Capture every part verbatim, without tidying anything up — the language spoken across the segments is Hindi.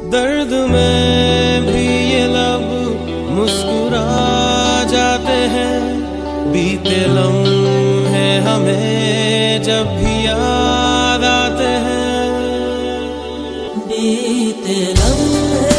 दर्द में भी ये लब मुस्कुरा जाते हैं। बीते लम्हे हमें जब भी याद आते हैं। बीते लम्हे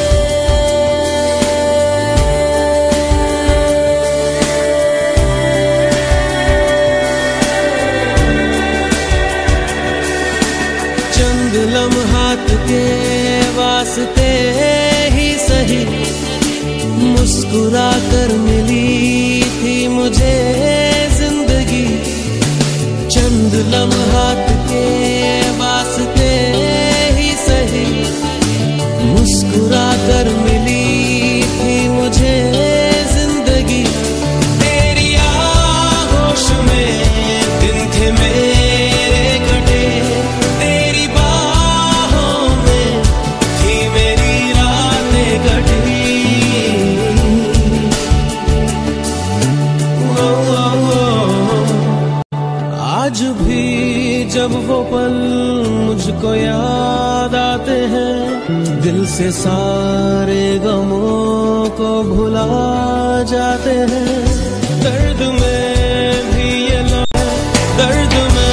चंद लम्हात के वास्ते ही सही मुस्कुरा कर मिली थी मुझे जिंदगी। चंद लम्हात के वास्ते ही सही मुस्कुरा कर मिली थी मुझे जिंदगी। तेरी आगोश में दिन थे मेरे कटे, तेरी बाहों में थी मेरी रातें कटी। आज भी जब वो पल मुझको याद आते हैं, दिल से सारे गमों को भुला जाते हैं। दर्द में भी ये लम्हे, दर्द में